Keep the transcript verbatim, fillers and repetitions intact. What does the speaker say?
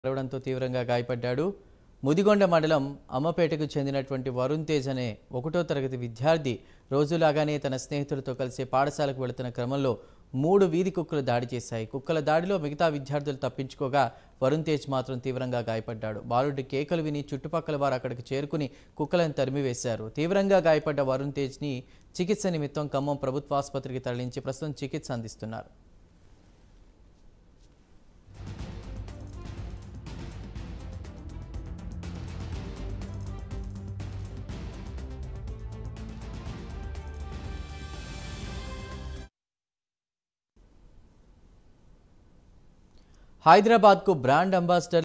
పడవడంతో తీవ్రంగా గాయపడ్డాడు. ముదిగొండ మండలం అమ్మపేటకు చెందినటువంటి వరుణ్ తేజ్ అనే ఒకటో తరగతి విద్యార్థి రోజులాగానే తన స్నేహితులతో కలిసి పాఠశాలకు వెళుతున్న క్రమంలో మూడు వీధి కుక్కలు దాడి చేశాయి. కుక్కల దాడిలో మిగతా విద్యార్థులు తప్పించుకోగా వరుణ్ తేజ్ మాత్రం తీవ్రంగా గాయపడ్డాడు. బాలుడి కేకలు విని చుట్టుపక్కల వారు అక్కడికి చేరుకుని కుక్కలను తరిమివేశారు. తీవ్రంగా గాయపడ్డ వరుణ్ తేజ్ని చికిత్స నిమిత్తం ఖమ్మం ప్రభుత్వ ఆసుపత్రికి తరలించి ప్రస్తుతం చికిత్స అందిస్తున్నారు. హైదరాబాద్కు బ్రాండ్ అంబాసిడర్